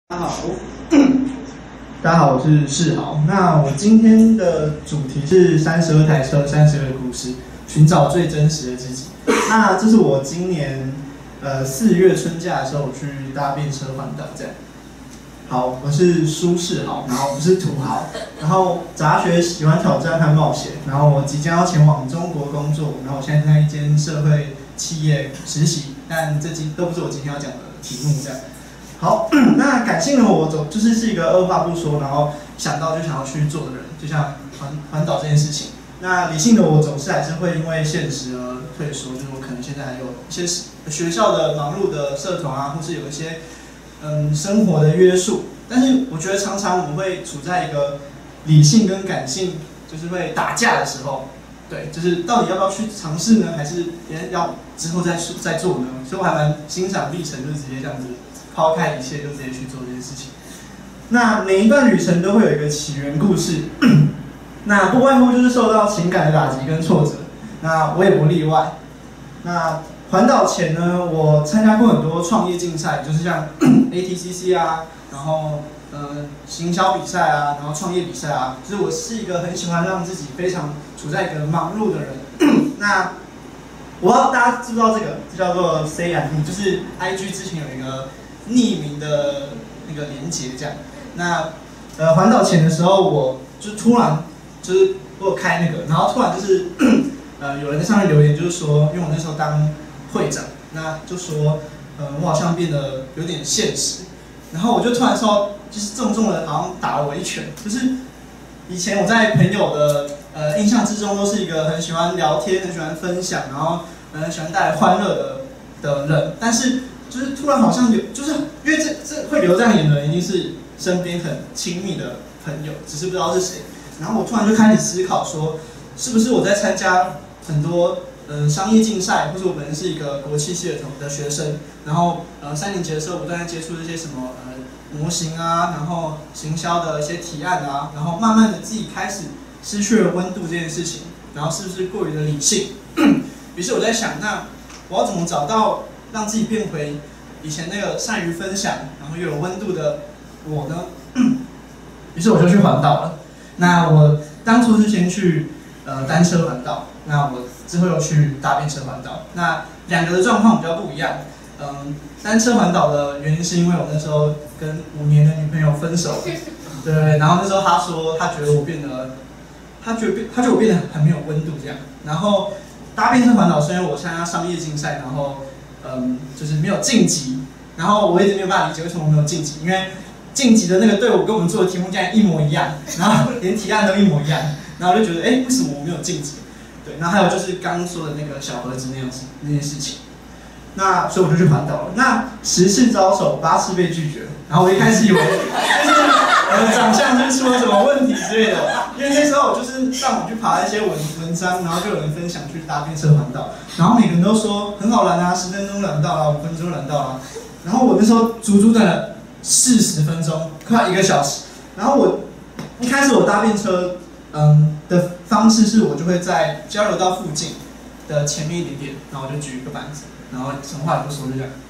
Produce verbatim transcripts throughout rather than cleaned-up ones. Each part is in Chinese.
大家好，大家好，我是世豪。那我今天的主题是三十二台车，三十二个故事，寻找最真实的自己。那这是我今年呃四月春假的时候，我去搭便车环岛这样。好，我是苏世豪，然后不是土豪，然后杂学喜欢挑战和冒险，然后我即将要前往中国工作，然后我现在在一间社会企业实习，但这今都不是我今天要讲的题目这样。好，那感性的我总就是是一个二话不说，然后想到就想要去做的人，就像环环岛这件事情。那理性的我总是还是会因为现实而退缩，就是我可能现在还有一些学校的忙碌的社团啊，或是有一些嗯生活的约束。但是我觉得常常我们会处在一个理性跟感性就是会打架的时候，对，就是到底要不要去尝试呢，还是要之后再再做呢？所以我还蛮欣赏历程，就直接这样子。抛开一切就直接去做这件事情。那每一段旅程都会有一个起源故事，那不外乎就是受到情感的打击跟挫折。那我也不例外。那环岛前呢，我参加过很多创业竞赛，就是像 A T C C 啊，然后呃行销比赛啊，然后创业比赛啊。就是我是一个很喜欢让自己非常处在一个忙碌的人。那我不知道大家知不知道这个，这叫做 Say and Me， 就是 I G 之前有一个匿名的那个连结这样，那呃环岛前的时候，我就突然就是我有开那个，然后突然就是呃有人在上面留言，就是说，因为我那时候当会长，那就说呃我好像变得有点现实，然后我就突然说，就是重重的好像打了我一拳，就是以前我在朋友的呃印象之中都是一个很喜欢聊天、很喜欢分享，然后很喜欢带来欢乐的的人，但是。就是突然好像有，就是因为这这会留这样言的人，一定是身边很亲密的朋友，只是不知道是谁。然后我突然就开始思考说，是不是我在参加很多呃商业竞赛，或者我本身是一个国际系的的学生，然后呃三年级的时候不断在接触一些什么呃模型啊，然后行销的一些提案啊，然后慢慢的自己开始失去了温度这件事情，然后是不是过于的理性？于是我在想，那我要怎么找到？让自己变回以前那个善于分享，然后又有温度的我呢？于是我就去环岛了。那我当初是先去呃单车环岛，那我之后又去搭便车环岛。那两个的状况比较不一样。嗯，单车环岛的原因是因为我那时候跟五年的女朋友分手了，对，然后那时候她说她觉得我变得，她觉得变，她觉得我变得很没有温度这样。然后搭便车环岛是因为我参加商业竞赛，然后。嗯，就是没有晋级，然后我一直没有办法理解为什么没有晋级，因为晋级的那个队伍跟我们做的题目竟然一模一样，然后连提案都一模一样，然后我就觉得，哎，为什么我没有晋级？对，然后还有就是刚刚说的那个小盒子那样子那件事情，那所以我就去环岛了。那十次招手，八次被拒绝，然后我一开始以为就是呃长相就是出了什么问题之类的，因为那时候我就是上网去爬一些文文章，然后就有人分享去搭便车环岛。然后每个人都说很好玩啊，十分钟拦到啦，五分钟拦到啦。然后我那时候足足等了四十分钟，快一个小时。然后我一开始我搭便车，嗯的方式是我就会在交流道附近的前面一点点，然后我就举一个板子，然后什么话也不说就这样，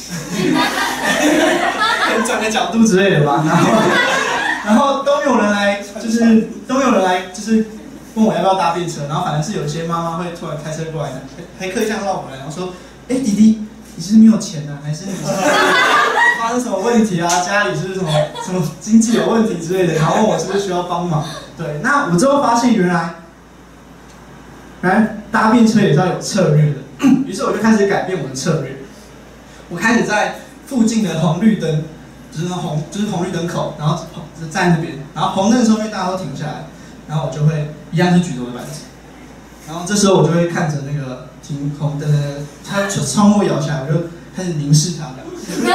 转个角度之类的吧。然后然后都没有人来，就是都没有人来，就是。问我要不要搭便车，然后反正是有些妈妈会突然开车过来的，还还刻意这样绕过来，然后说：“哎，弟弟，你是没有钱啊，还是你是发生什么问题啊？家里是不是什么什么经济有问题之类的？”然后问我是不是需要帮忙。对，那我之后发现原来，原来搭便车也是要有策略的。于是我就开始改变我的策略，我开始在附近的红绿灯，就是那红就是红绿灯口，然后就站那边，然后红灯的时候因为大家都停下来。然后我就会一样是举着我的板子，然后这时候我就会看着那个停红灯的，他窗户摇下来，我就开始凝视他的，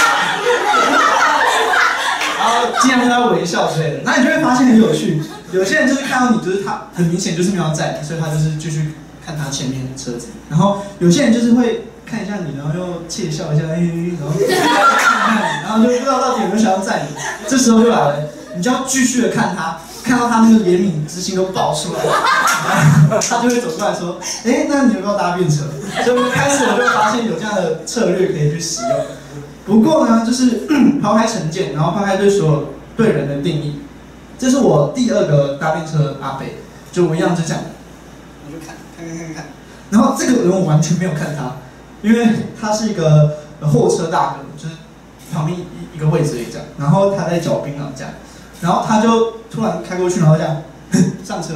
然后尽量跟他微笑之类的。那你就会发现很有趣，有些人就是看到你，就是他很明显就是没有载你，所以他就是继续看他前面的车子。然后有些人就是会看一下你，然后又窃笑一下，哎，然后看看你，然后就不知道到底有没有想要载你。这时候就来了，你就要继续的看他。看到他那个怜悯之心都爆出来，他就会走过来说：“哎，那你有没有搭便车？”所以开始我就发现有这样的策略可以去使用。 不过呢，就是抛开成见，然后抛开对所有对人的定义，这是我第二个搭便车的阿北，就我一样就这样，我就看看看看看，然后这个人我完全没有看他，因为他是一个货车大哥，就是旁边一一个位置而已这样，然后他在嚼槟榔这样，然后他就突然开过去，然后这样上车。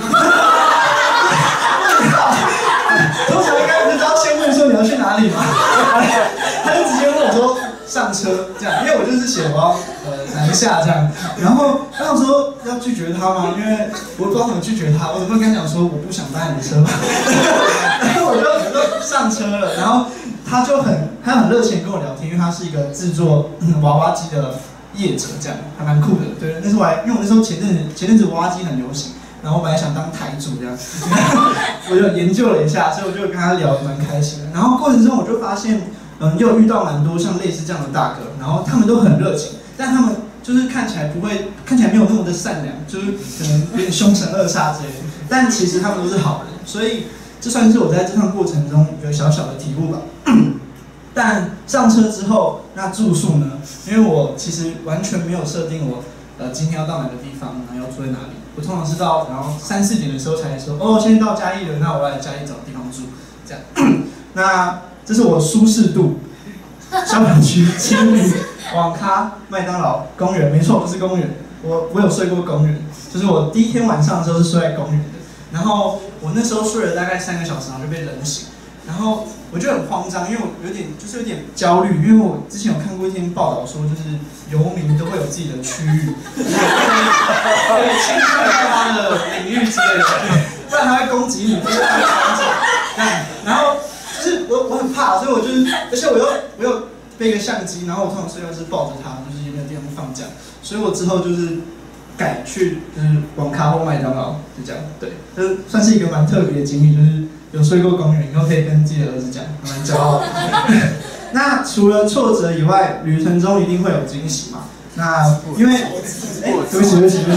通常应该不是要先问说你要去哪里吗？他就直接问我说上车这样，因为我就是写我要呃南下这样，然后他想说要拒绝他吗？因为我不知道怎么拒绝他，我怎么跟他讲说我不想搭你的车吧？然后我就我就上车了，然后他就很他很热情跟我聊天，因为他是一个制作、嗯、娃娃机的业者，这样还蛮酷的。对，那时候我还因为我那时候前阵子前阵子娃娃机很流行。然后我本来想当台主这样，我就研究了一下，所以我就跟他聊得蛮开心的。然后过程中我就发现，嗯，又遇到蛮多像类似这样的大哥，然后他们都很热情，但他们就是看起来不会，看起来没有那么的善良，就是可能有点凶神恶煞之类的。但其实他们都是好人，所以这算是我在这趟过程中有小小的体悟吧。但上车之后，那住宿呢？因为我其实完全没有设定我呃今天要到哪个地方，然后要住在哪里。我通常是到然后三四点的时候才说，哦，现在到嘉义了，那我要来嘉义找地方住，这样。那这是我舒适度，消防区、青旅、网咖、麦当劳、公园，没错，就是公园。我我有睡过公园，就是我第一天晚上的时候是睡在公园的，然后我那时候睡了大概三个小时，然后就被冷醒，然后我就很慌张，因为我有点就是有点焦虑，因为我之前有看过一篇报道说，就是游民都会有自己的区域，可以侵犯到他的领域之类的，不然他会攻击你，或者他会抢走。然后就是我我很怕，所以我就是，而且我又我有背一个相机，然后我通常睡觉是抱着它，就是也没有地方放这样，所以我之后就是改去就是网咖或麦当劳，就这样，对，就是算是一个蛮特别的经历，就是有睡过公园，以后可以跟自己的儿子讲，蛮骄傲的。那除了挫折以外，旅程中一定会有惊喜嘛？那因为，哎、欸，对不起对不起对不起，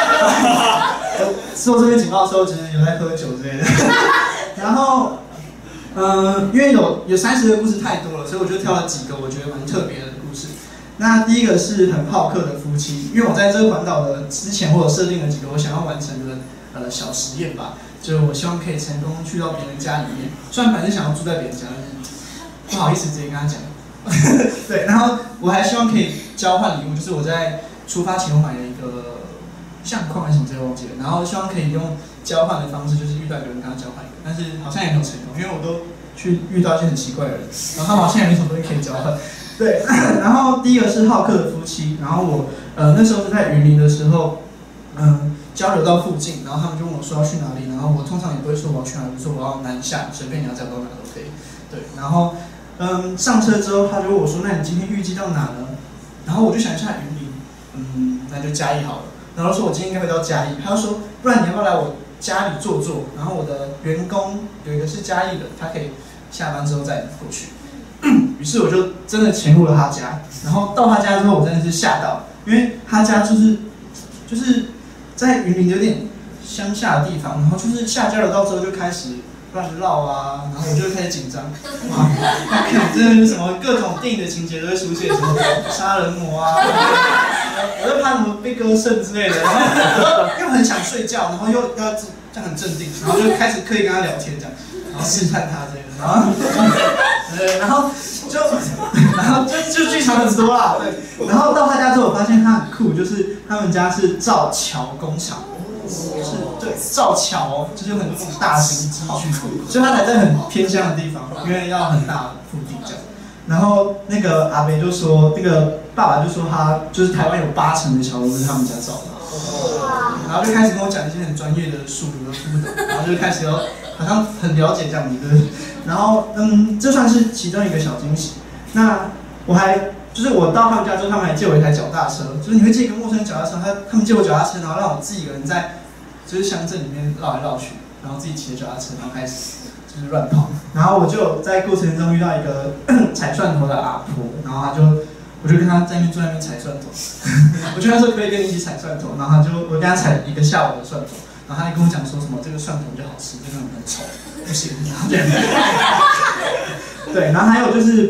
做这边警报的时候，其实有在喝酒之类的。然后，嗯、呃，因为有有三十个故事太多了，所以我就挑了几个我觉得蛮特别的故事。那第一个是很好客的夫妻，因为我在这个环岛的之前，我有设定了几个我想要完成的呃小实验吧，就我希望可以成功去到别人家里面。虽然本身想要住在别人家，但是不好意思直接跟他讲。对，然后我还希望可以交换礼物，就是我在出发前我买了一个相框还是什么之类忘记了，然后希望可以用交换的方式，就是遇到一个人跟他交换，但是好像也没有成功，因为我都去遇到一些很奇怪的人，然后他们好像也没什么东西可以交换。对，然后第一个是好客的夫妻，然后我呃那时候是在云林的时候，嗯交流到附近，然后他们就问我说要去哪里，然后我通常也不会说我要去哪里，我说我要南下，随便你要讲到哪都可以。对，然后嗯上车之后他就问我说，那你今天预计到哪呢？然后我就想一下云林，嗯那就嘉义好了。然后说我今天应该会到嘉义，他就说不然你要不要来我家里坐坐？然后我的员工有一个是嘉义的，他可以下班之后再过去。于是我就真的潜入了他家，然后到他家之后，我真的是吓到，因为他家就是就是在云林有点乡下的地方，然后就是下交流道之后就开始乱绕啊，然后我就开始紧张，哇，看真的是什么各种电影的情节都会出现，什么杀人魔啊，我就怕什么被割肾之类的，然后又很想睡觉，然后又要这样很镇定，然后就开始刻意跟他聊天这样，然后试探他之类的，然后。对，然后就，然后就就剧场很多啦，对。然后到他家之后，我发现他很酷，就是他们家是造桥工厂，是对造桥哦，就是很大型机具，所以他才在很偏乡的地方，因为要很大的腹地这样。然后那个阿北就说，那个爸爸就说他就是台湾有八成的桥都是他们家造的，然后就开始跟我讲一些很专业的术语和副本，然后就开始要好像很了解这样子的。然后，嗯，这算是其中一个小惊喜。那我还就是我到他们家之后，他们还借我一台脚踏车，就是你会借一个陌生人脚踏车，他他们借我脚踏车，然后让我自己一个人在就是乡镇里面绕来绕去，然后自己骑着脚踏车，然后开始就是乱跑。然后我就在过程中遇到一个踩蒜头的阿婆，然后他就我就跟他在那边坐在那边踩蒜头，我就跟他说可以跟你一起踩蒜头，然后他就我跟他踩一个下午的蒜头。然后他还跟我讲说什么这个蒜头就好吃，这个很丑，不行。对，然后还有就是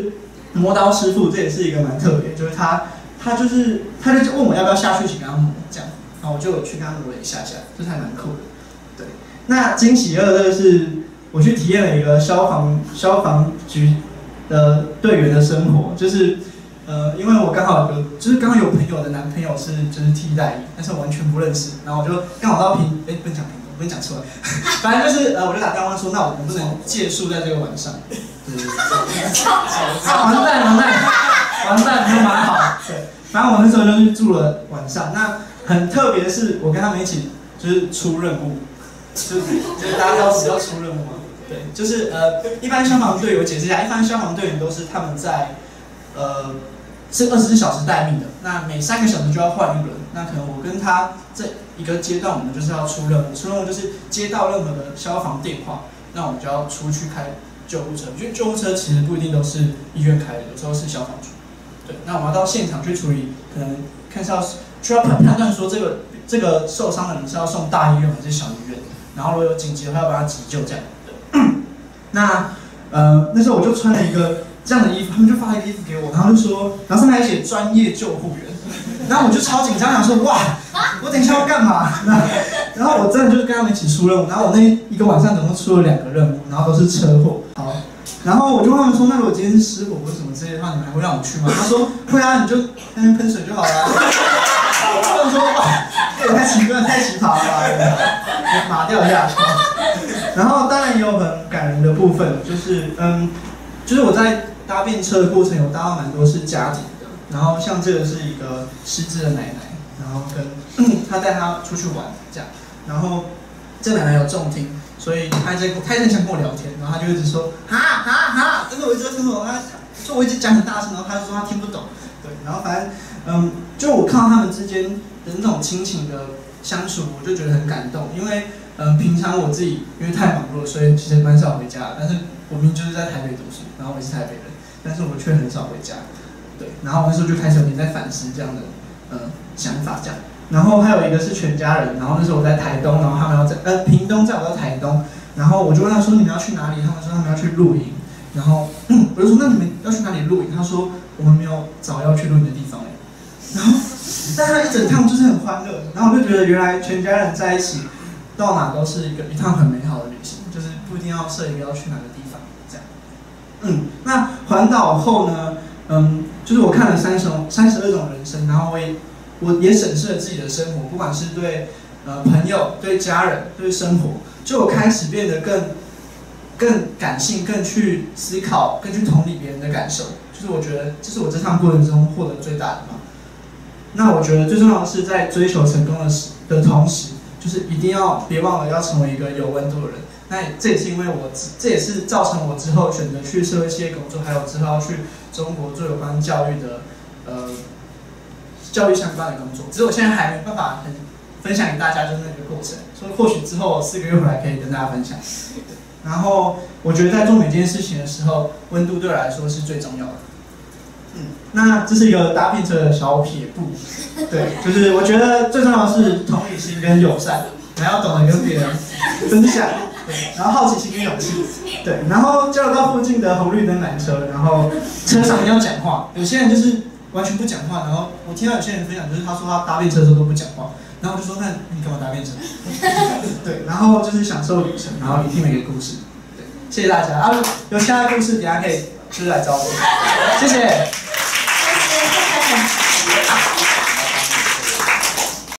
磨刀师傅，这也是一个蛮特别，就是他他就是他就问我要不要下去一起跟他磨这样，然后我就有去跟他磨了一下下，这还蛮酷的。对，那惊喜二这个是我去体验了一个消防消防局的队员的生活，就是呃，因为我刚好有就是刚好有朋友的男朋友是就是替代役，但是我完全不认识，然后我就刚好到屏，哎，不能讲屏东，不能讲出来，反正就是呃，我就打电话说，那我能不能借宿在这个晚上？对对对，完蛋完蛋完蛋，没有买好。对，反正我那时候就去住了晚上。那很特别的是，我跟他们一起就是出任务，就是就是大家知道什么叫出任务吗？对，就是呃，一般消防队我解释一下，一般消防队员都是他们在呃是二十四小时待命的，那每三个小时就要换一轮。那可能我跟他这一个阶段，我们就是要出任务，出任务就是接到任何的消防电话，那我们就要出去开救护车。因为救护车其实不一定都是医院开的，有时候是消防局。对，那我们要到现场去处理，可能看是要需要判断说这个这个受伤的人是要送大医院还是小医院，然后如果有紧急的话要帮他急救这样。那呃那时候我就穿了一个这样的衣服，他们就发了一个衣服给我，然后就说，然后上面还写专业救护员，然后我就超紧张，想说哇，我等一下要干嘛？然后我真的就是跟他们一起出任务，然后我那一个晚上总共出了两个任务，然后都是车祸。好，然后我就问他们说，那如果今天是失火或什么之类的话，你们还会让我去吗？他说会啊，你就在那边喷水就好了。他们说哇，这也太奇怪，太奇葩了吧，马掉下去。然后当然也有很感人的部分，就是嗯，就是我在搭便车的过程有搭到蛮多是家庭的，然后像这个是一个失智的奶奶，然后跟她带她出去玩这样，然后这奶奶有重听，所以她在她在想跟我聊天，然后她就一直说哈哈哈，但是我一直听不懂，她就我一直讲很大声，然后她就说她听不懂，对，然后反正嗯，就我看到他们之间的那种亲情的相处，我就觉得很感动，因为嗯，平常我自己因为太忙碌，所以其实蛮少回家的。但是我明明就是在台北读书，然后我也是台北人，但是我却很少回家。对，然后我那时候就开始有点在反思这样的呃想法这样。然后还有一个是全家人，然后那时候我在台东，然后他们要在呃屏东，在我在台东，然后我就问他说你们要去哪里？他们说他们要去露营，然后、嗯、我就说那你们要去哪里露营？他说我们没有找要去露营的地方哎。然后但他一整趟就是很欢乐，然后我就觉得原来全家人在一起。到哪都是一个一趟很美好的旅行，就是不一定要设一个要去哪个地方这样。嗯，那环岛后呢，嗯，就是我看了三十三十二种人生，然后我也我也审视了自己的生活，不管是对呃朋友、对家人、对生活，就我开始变得更更感性，更去思考，更去同理别人的感受。就是我觉得这是我这趟过程中获得最大的嘛。那我觉得最重要的是在追求成功的时的同时。就是一定要别忘了要成为一个有温度的人。那这也是因为我，这也是造成我之后选择去社会企业工作，还有之后要去中国做有关教育的，呃，教育相关的工作。只是我现在还没办法很分享给大家，就是那个过程。所以或许之后四个月回来可以跟大家分享。然后我觉得在做每件事情的时候，温度对我来说是最重要的。嗯，那这是一个搭便车的小撇步，对，就是我觉得最重要的是同理心跟友善，还要懂得跟别人分享，对，然后好奇心跟勇气，对，然后交流到附近的红绿灯拦车，然后车上要讲话，有些人就是完全不讲话，然后我听到有些人分享，就是他说他搭便车的时候都不讲话，然后我就说那你干嘛搭便车？对，然后就是享受旅程，然后听每个故事，对，谢谢大家啊，有其他的故事，等下可以就是来找我，谢谢。